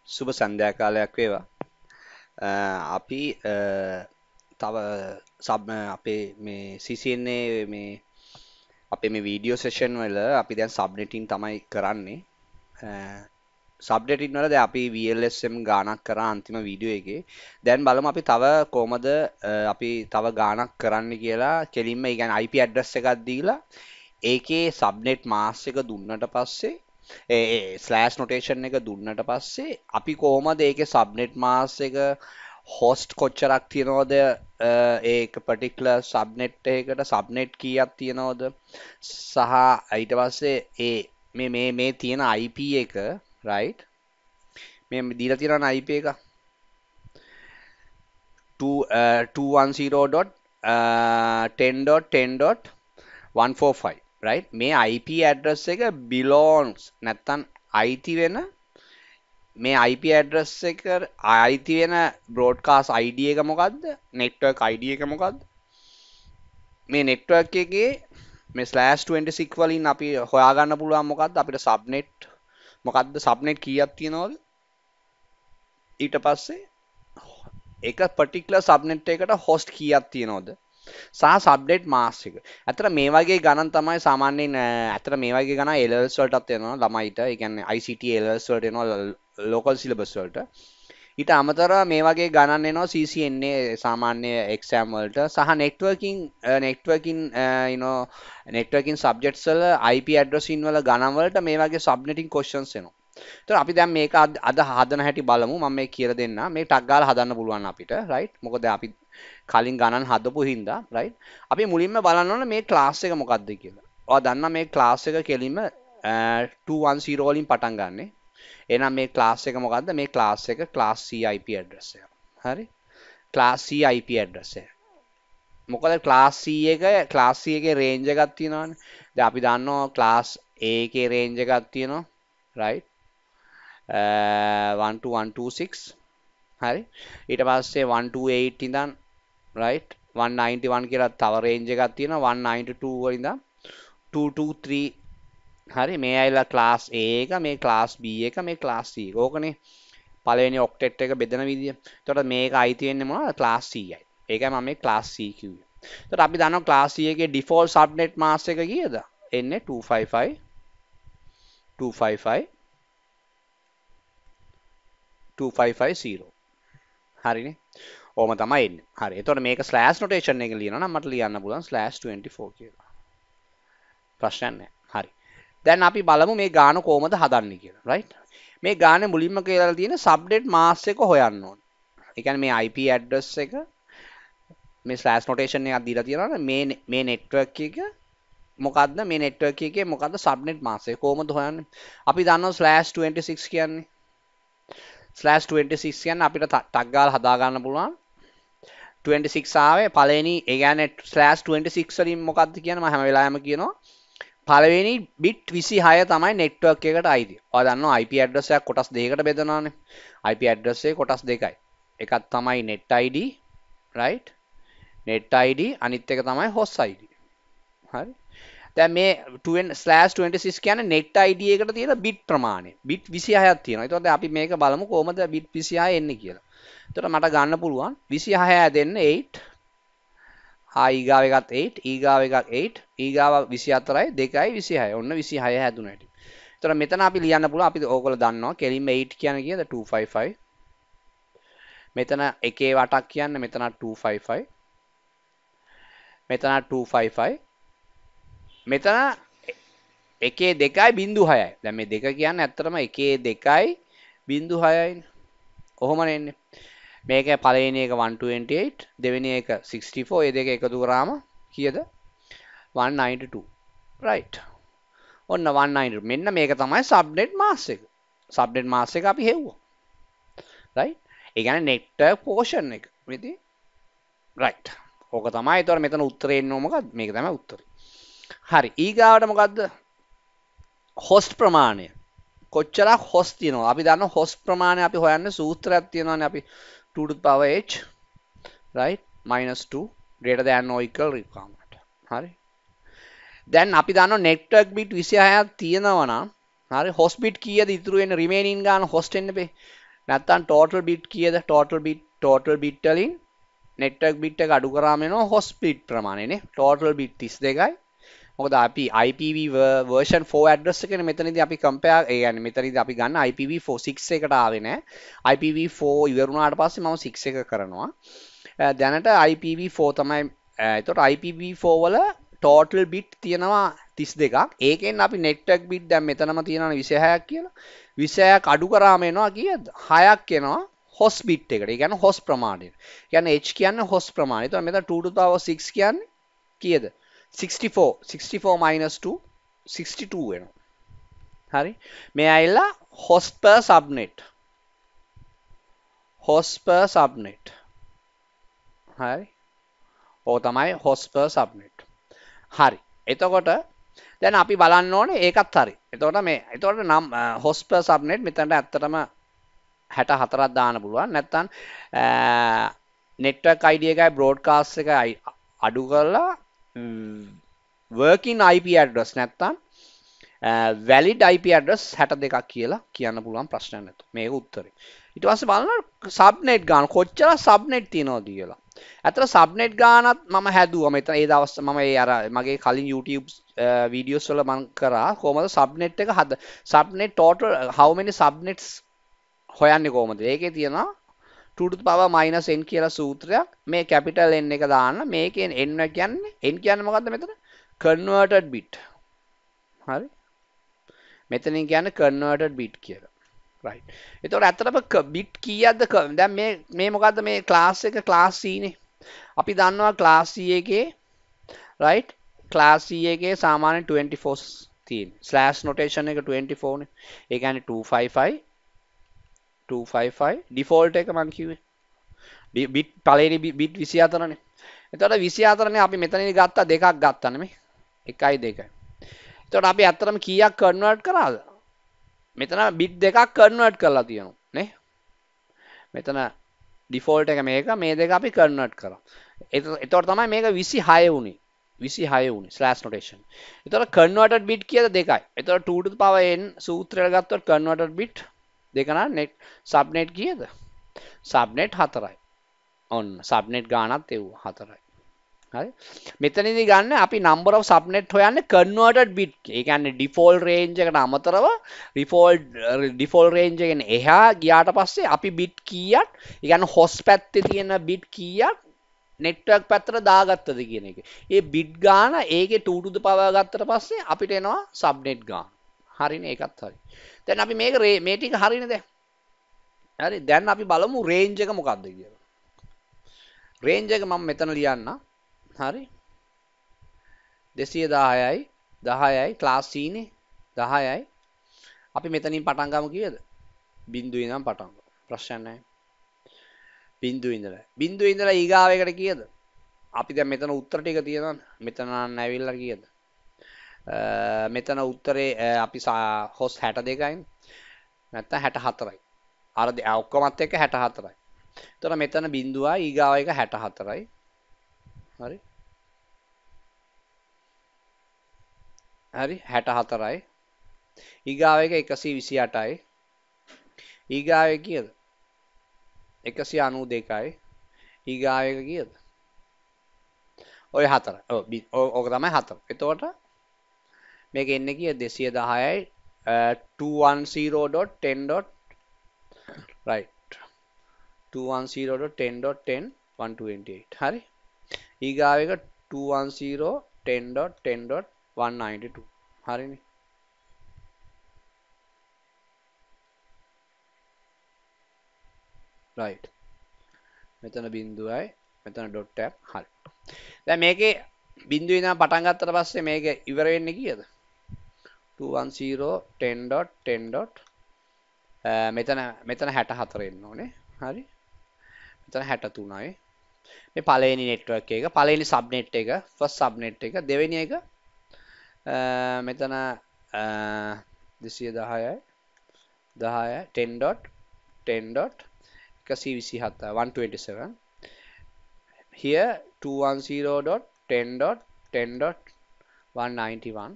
සුබ සන්ධ්‍යා කාලයක් වේවා. අපි තව අපේ මේ CCNA මේ අපේ මේ වීඩියෝ සෙෂන් වල අපි දැන් සබ්නෙටින් තමයි කරන්නේ. සබ්නෙටින් වල දැන් අපි VLSM ගානක් කරා අන්තිම වීඩියෝ එකේ. දැන් බලමු අපි තව කොහමද අපි තව ගානක් කරන්න කියලා. කෙලින්ම ඒ කියන්නේ IP ඇඩ්‍රස් එකක් දීලා ඒකේ සබ්නෙට් මාස් එක දුන්නට පස්සේ ස්ලෑෂ් නොටේෂන් එක දුන්නට පස්සේ අපි කොහොමද ඒකේ සබ්නෙට් මාස් එක හොස්ට් කොච්චරක් තියනවද ඒක පටික්ලර් සබ්නෙට් එකකට සබ්නෙට් කීයක් තියනවද සහ ඊට පස්සේ මේ තියෙන IP එක right මේ දීලා තියෙන IP එක 210.10.145 right මේ IP address එක belongs නැත්තම් අයිති වෙන මේ IP address එක අයිති වෙන broadcast ID එක මොකද්ද network ID එක මොකද්ද මේ network එකේ මේ /26 වලින් අපි හොයාගන්න පුළුවන් මොකද්ද අපිට subnet මොකද්ද subnet කීයක් තියෙනවද ඊට පස්සේ එක particular subnet එකකට host කීයක් තියෙනවද සහ සබ්නෙට් මාස් එක. ඇත්තට මේ වගේ ගණන් තමයි සාමාන්‍යයෙන් ඇත්තට මේ වගේ ගණන් LLS වලටත් එනවා ළමයිට. ඒ කියන්නේ ICT LLS වලට එනවා local syllabus වලට. ඊට අමතරව මේ වගේ ගණන් එනවා CCNA සාමාන්‍ය exam වලට සහ networking subjects වල IP addressing වල ගණන් වලට මේ වගේ subnetting questions එනවා. ඒතර අපි දැන් මේක අද හදන හැටි බලමු. මම මේ කියලා දෙන්න. මේ ටක් ගාලා හදන්න පුළුවන් අපිට right. මොකද අපි කලින් ගණන් හදපු හින්දා right. අපි මුලින්ම බලන්න ඕනේ මේ class එක මොකක්ද කියලා. ඔයා දන්නා මේ class එක කෙලින්ම 210 වලින් පටන් ගන්නෙ. එහෙනම් මේ class එක මොකද්ද? මේ class එක class C IP address එක. හරි? class C IP address එක. මොකද class C එකේ range එකක් තියෙනවානේ. දැන් අපි දන්නවා class A එකේ range එකක් තියෙනවා. right? 12126 හරි ඊට පස්සේ 128 ඉඳන් right 191 කියලා තව රේන්ජ් එකක් තියෙනවා 192 වල ඉඳන් 223 හරි මේ ඇයිලා class A එක මේ class B එක මේ class C එක ඕකනේ පළවෙනි ඔක්ටෙට් එක බෙදෙන විදිය. එතකොට මේක අයිති වෙන්නේ මොනවද class C යි. ඒකයි මම මේ class C කිව්වේ. එතකොට අපි දන්නවා class C එකේ default subnet mask එක කීයද? එන්නේ 255.255.0 හරිනේ. ඕම තමයි එන්නේ. හරි. එතකොට මේක ස්ලෑෂ් නොටේෂන් එකකින් ලියනවා නම් මට ලියන්න පුළුවන් /24 කියලා. ප්‍රශ්නයක් නැහැ. හරි. දැන් අපි බලමු මේ ගාන කොහොමද හදන්නේ කියලා. right? මේ ගානේ මුලින්ම කියලා තියෙන subnet mask එක හොයන්න ඕනේ. ඒ කියන්නේ මේ IP address එක මේ ස්ලෑෂ් නොටේෂන් එකක් දීලා තියෙනවා මේ network එක මොකද්ද මේ network එකේ මොකද්ද subnet mask එක කොහොමද හොයන්නේ? අපි දන්නවා /26 කියන්නේ /26 කියන්නේ අපිට ටක් ගාලා හදා ගන්න පුළුවන් 26 ආවේ පළවෙනි ඒ කියන්නේ /26 වලින් මොකක්ද කියන්නේ මම හැම වෙලාවෙම කියනවා පළවෙනි bit 26 තමයි network එකට අයිති. ඔයා දන්නවා IP address එකක් කොටස් දෙකකට බෙදනවානේ. IP address එක කොටස් දෙකයි. එකක් තමයි net ID right? net ID අනිත් එක තමයි host ID. හරි? දැන් මේ /26 කියන්නේ net ID එකට තියෙන bit ප්‍රමාණය. bit 26ක් තියෙනවා. ඒතකොට අපි මේක බලමු කොහොමද bit 26 එන්නේ කියලා. එතකොට මට ගන්න පුළුවන් 26 දෙන්න 8 ඊගාව එකත් 8 ඊගාව එකක් 8 ඊගාව 24යි 2යි 26 ඔන්න 26 හැදුන හැටි. එතකොට මෙතන අපි ලියන්න පුළුවන් අපි ඕගොල්ලෝ දන්නවා කෙලින්ම 8 කියන්නේ කීයද 255 මෙතන එකේ වටක් කියන්නේ මෙතන 255 මෙතන 255 මෙතන එකේ 2යි 0.6යි. දැන් මේ දෙක කියන්නේ ඇත්තටම එකේ 2යි 0.6යි. කොහොමද එන්නේ? මේක පළවෙනි එක 128 දෙවෙනි එක 64 ඒ දෙක එකතු කරාම කීයද 192 right ඔන්න 192 මෙන්න මේක තමයි subnet mask එක subnet mask එක අපි හෙව්වා right ඒ කියන්නේ network portion එක ඉතින් right ඕක තමයි ඒතර මෙතන උත්තරේ එන්නේ මොකක්ද මේක තමයි උත්තරේ හරි ඊගාවට මොකද්ද host ප්‍රමාණය කොච්චරක් host තියෙනවද අපි දන්න host ප්‍රමාණය අපි හොයන්නේ සූත්‍රයක් තියෙනවානේ අපි 2 to the power h right -2 greater than or equal requirement හරි දැන් අපි දන්නවා network bit 26ක් තියෙනවා නම් හරි host bit කීයද ඉතුරු වෙන remaining ගාන host එන්න බෑ නැත්තම් total bit කීයද? total bit වලින් network bit එක අඩු කරාම එනවා host bit ප්‍රමාණයනේ. total bit 32යි. මොකද අපි IPv version 4 address එකනේ මෙතනදී අපි compare ඒ කියන්නේ මෙතනදී අපි ගන්න IPv4 6 එකට ආවේ නැහැ. IPv4 ඉවර වුණාට පස්සේ මම 6 එක කරනවා. දැනට IPv4 තමයි. එතකොට IPv4 වල total bit තියෙනවා 32ක්. ඒකෙන් අපි network bit දැන් මෙතනම තියෙනවා 26ක් කියලා. 26ක් අඩු කරාම එනවා කීයද? 6ක් එනවා host bit එකට. ඒ කියන්නේ host ප්‍රමාණයට. කියන්නේ h කියන්නේ host ප්‍රමාණය. එතකොට මෙතන 2 to the power 6 කියන්නේ කීයද? 64 minus 2 62 වෙනවා. හරි. මේ ඇවිල්ලා host per subnet. host per subnet. හරි. ඕක තමයි host per subnet. හරි. එතකොට දැන් අපි බලන්න ඕනේ ඒකත් හරි. එතකොට නම් host per subnet මෙතනට ඇත්තටම 64ක් දාන්න පුළුවන්. නැත්නම් network ID එකයි broadcast එකයි අඩු කරලා working IP address නැත්නම් valid IP address 62ක් කියලා කියන්න පුළුවන් ප්‍රශ්නයක් නැතු. මේක උත්තරේ. ඊට පස්සේ බලන්න subnet ගාන කොච්චර subnet තියෙනවද කියලා. ඇත්තට subnet ගානත් මම හැදුවා. මෙතන ඒ දවස් මම ඒ අර මගේ කලින් YouTube videos වල මම කරා කොහමද subnet එක subnet total how many subnets හොයන්නේ කොහමද? ඒකේ තියෙනවා 2 to the power minus n කියලා සූත්‍රයක්. මේ capital N එක දාන්න. මේකෙන් n කියන්නේ මොකද්ද මෙතන? converted bit. හරි. මෙතනින් කියන්නේ converted bit කියලා. right. එතකොට ඇත්තටම bit කීයක්ද? දැන් මේ මොකද්ද මේ class එක class C නේ. අපි දන්නවා class C එකේ right class C එකේ සාමාන්‍ය 24 තියෙන. slash notation එක 24 නේ. ඒ කියන්නේ 255 default එක මම කිව්වේ. bit පළවෙනි bit 24නේ. එතකොට 24නේ අපි මෙතනදී ගත්තා දෙකක් ගත්තා නෙමෙයි. 1යි 2යි. එතකොට අපි ඇත්තටම කීයක් කන්වර්ට් කරාද? මෙතන bit දෙකක් කන්වර්ට් කරලා තියෙනවා නේ. මෙතන default එක මේක මේ දෙක අපි කන්වර්ට් කරා. එතකොට තමයි මේක 26 වුනේ. 26 වුනේ slash notation. එතකොට converted bit කීයද? 2යි. එතකොට 2 to the power n සූත්‍රය ගත්තොත් converted bit දෙක නම් net subnet කීයද? subnet 4යි. ඔන්න subnet ගානත් එව්වා 4යි. හරි. මෙතනදී ගන්න අපි number of subnet හොයන්නේ converted bit. ඒ කියන්නේ default range එකට අමතරව default range එකෙන් එහා ගියාට පස්සේ අපි bit කීයක්, ඒ කියන්නේ host පැත්තේ තියෙන bit කීයක් network පැත්තට දාගත්තද කියන එක. ඒ bit ගාන ඒකේ 2 to the power ගත්තට පස්සේ අපිට එනවා subnet ගාන. හරිනේ ඒකත් හරි. දැන් අපි මේ ටික හරිනේ දැන්. හරි. දැන් අපි බලමු range එක මොකක්ද කියලා. range එක මම මෙතන ලියන්න. හරි 210යි class C නේ 10යි අපි මෙතනින් පටන් ගමු කීයද බිංදුවේ ඉඳන් පටන් ගමු ප්‍රශ්න නැහැ බිංදුවේ ඉඳලා ඊගාව එකට කීයද අපි දැන් මෙතන උත්තර ටික තියෙනවා මෙතන නැවිලා කීයද මෙතන උත්තරේ අපි host 62යි නැත්නම් 64යි අර ඔක්කොමත් එක්ක 64යි එතකොට මෙතන බිංදුවයි ඊගාව එක 64යි හරි 64යි ඊගාව එක 128යි ඊගාව එක කීයද 192යි ඊගාව එක කීයද ඔය 4 ඕක තමයි 4 එතකොට මේක එන්නේ කීයද 210යි 210.10. right 210.10.10 128 හරි ඊගාව එක 210.10.10.192 හරිනේ right මෙතන බිංදුවයි මෙතන ඩොට් එකක් හරි දැන් මේකේ බිංදුවේ ඉඳන් පටන් ගත්තට පස්සේ මේක ඉවර වෙන්නේ කීයද 210.10.10. මෙතන 64 එන්න ඕනේ හරි මෙතන 63යි මේ පළවෙනි network එක පළවෙනි subnet එක first subnet එක දෙවෙනි එක මෙතන 210යි 10.10.127 here 210.10.10.191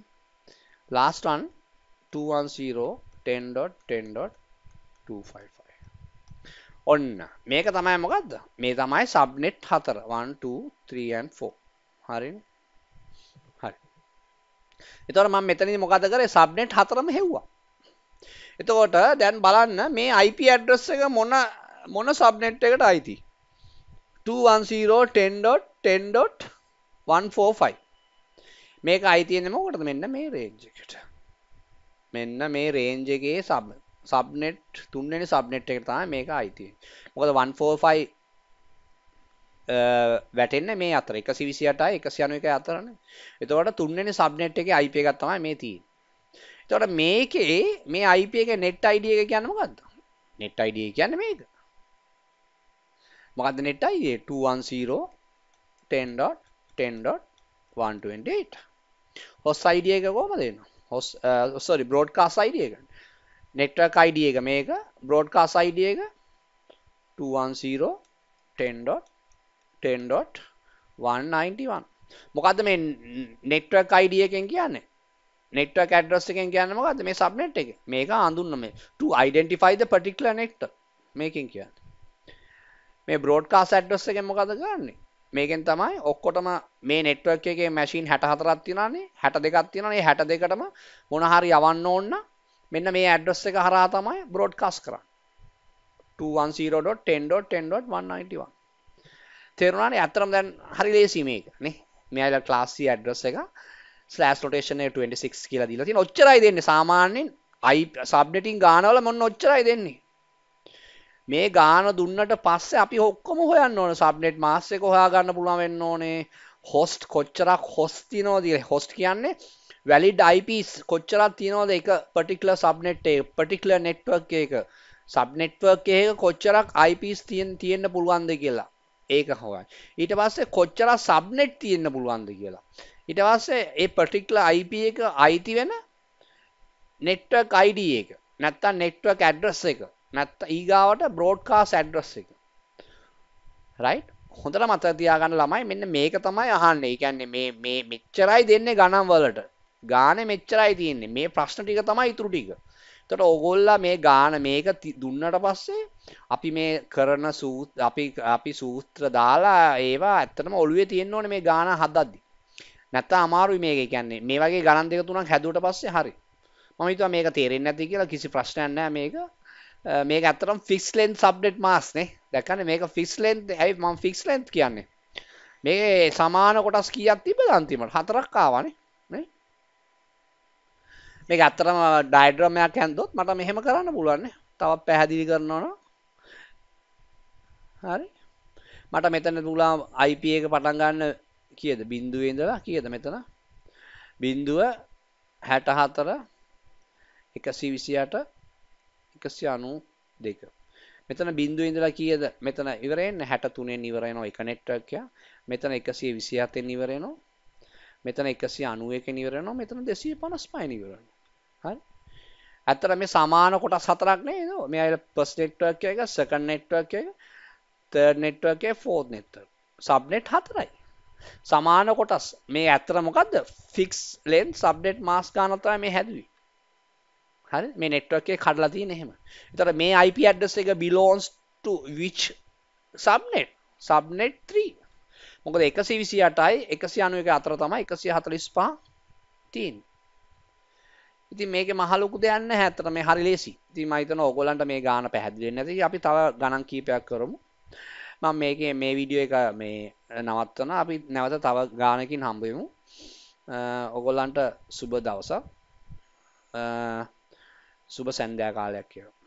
last one 210.10.255 ඔන්න මේක තමයි මොකද්ද? මේ තමයි සබ්නෙට් 4 1 2 3 and 4. හරිනේ. හරි. එතකොට මම මෙතනදී මොකද කරේ? සබ්නෙට් 4ම හෙව්වා. එතකොට දැන් බලන්න මේ IP ඇඩ්‍රස් එක මොන සබ්නෙට් එකට අයිති? 210.10.10.145. මේක අයිති වෙන්නේ මොකටද? මෙන්න මේ රේන්ජ් එකට. මෙන්න මේ රේන්ජ් එකේ සබ්නෙට් තුන්වෙනි සබ්නෙට් එකට තමයි මේක අයිති වෙන්නේ. මොකද 145 වැටෙන්නේ මේ අතර 128යි 191යි අතරනේ. එතකොට තුන්වෙනි සබ්නෙට් එකේ IP එකක් තමයි මේ තියෙන්නේ. එතකොට මේකේ මේ IP එකේ net ID එක කියන්නේ මොකද්ද? net ID එක කියන්නේ මේක. මොකද්ද net ID? 210.10.10.128. host ID එක කොහමද එන්නේ? host sorry broadcast ID එක. network ID එක මේක, broadcast ID එක 210.10.10.191. මොකද්ද මේ network ID එකෙන් කියන්නේ? network address එකෙන් කියන්නේ මොකද්ද? මේ subnet එක. මේක හඳුන්වන මේ to identify the particular network මේකෙන් කියන්නේ. මේ broadcast address එකෙන් මොකද කරන්නේ? මේකෙන් තමයි ඔක්කොටම මේ network එකේ machine 64ක් තියෙනවානේ 62ක් තියෙනවානේ 62ටම මොන හරි යවන්න ඕන නම් මෙන්න මේ address එක හරහා තමයි broadcast කරන්නේ 210.10.10.191 තේරුණානේ අතරම දැන් හරි ලේසි මේක නේ මෙයාලා class C address එක /rotation 26 කියලා දීලා තියෙන ඔච්චරයි දෙන්නේ සාමාන්‍යයෙන් subnetting ගානවල මොන්න ඔච්චරයි දෙන්නේ මේ ගාන දුන්නට පස්සේ අපි ඔක්කොම හොයන්න ඕන සබ්නෙට් මාස් එක හොයා ගන්න පුළුවන් වෙන්න ඕනේ host කොච්චරක් host තියනවද host කියන්නේ valid IPs කොච්චරක් තියනවද එක particular subnet එක particular network එක sub network එකක කොච්චරක් IPs තියෙන්න පුළුවන්ද කියලා ඒක හොයන්න ඊට පස්සේ කොච්චරක් subnet තියෙන්න පුළුවන්ද කියලා ඊට පස්සේ ඒ particular IP එක අයිති වෙන network ID එක නැත්නම් network address එක නැත්නම් ඊගාවට broadcast address එක right හොඳට මතක තියාගන්න ළමයි මෙන්න මේක තමයි අහන්නේ. ඒ කියන්නේ මේ මෙච්චරයි දෙන්නේ ගණන් වලට. ගානේ මෙච්චරයි තියෙන්නේ. මේ ප්‍රශ්න ටික තමයි ඊටු ටික. එතකොට ඕගොල්ලා මේ ගාන මේක දුන්නට පස්සේ අපි මේ කරන අපි සූත්‍ර දාලා ඒවා ඇත්තටම ඔළුවේ තියෙන්න ඕනේ මේ ගාන හදද්දි. නැත්නම් අමාරුයි මේක. ඒ කියන්නේ මේ වගේ ගණන් දෙක තුනක් හැදුවට පස්සේ හරි. මම හිතුවා මේක තේරෙන්නේ නැති කියලා කිසි ප්‍රශ්නයක් නැහැ මේක. මේක ඇත්තටම fixed length subnet mask නේ. දැක්කනේ මේක fixed length. ඇයි මම fixed length කියන්නේ? මේකේ සමාන කොටස් කීයක් තිබ්බද අන්තිමට? 4ක් ආවානේ. නේ? මේක ඇත්තටම ඩයග්‍රෑම් එකක් හැන්දොත් මට මෙහෙම කරන්න පුළුවන් නේ. තවත් පැහැදිලි කරනවා නම්. හරි. මට මෙතන තුලා IP එක පටන් ගන්න කීයද? බිඳුවේ ඉඳලා කීයද මෙතන? 0.64 128 192 මෙතන බිඳුවේ ඉඳලා කීයද මෙතන ඉවර වෙන්නේ 63 න් ඉවර වෙනවා එක නෙට්වර්ක් එක මෙතන 127 න් ඉවර වෙනවා මෙතන 191 න් ඉවර වෙනවා මෙතන 255 න් ඉවර වෙනවා හරි අතර මේ සමාන කොටස් හතරක් නේද මේ අය ෆස්ට් නෙට්වර්ක් එක සෙකන්ඩ් නෙට්වර්ක් එක තර්ඩ් නෙට්වර්ක් එක ෆෝර්ත් නෙට්වර්ක් සබ්නෙට් හතරයි සමාන කොටස් මේ අතර මොකද්ද ෆික්ස් ලෙන්ත් සබ්නෙට් මාස්ක් ගන්න තමයි මේ හැදුවේ හරි මේ network එක කඩලා තියෙන එහෙම. ඒතර මේ IP address එක belongs to which subnet? Subnet 3. මොකද 128යි 191 අතර තමයි 145 තියෙන්නේ. ඉතින් මේකේ මහ ලොකු දෙයක් නැහැ අතට මේ හරි ලේසි. ඉතින් මම හිතනවා ඕගොල්ලන්ට මේ ගාන පැහැදිලි වෙන්නේ නැති. අපි තව ගණන් කීපයක් කරමු. මම මේකේ මේ වීඩියෝ එක මේ නවත්තනවා. අපි නැවත තව ගානකින් හම්බ වෙමු. ඕගොල්ලන්ට සුබ දවසක්. සුබ සන්ධ්‍යා කාලයක් කියලා